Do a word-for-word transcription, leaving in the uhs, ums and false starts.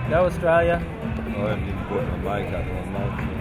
Go Australia. I haven't even put my makeup on, mate.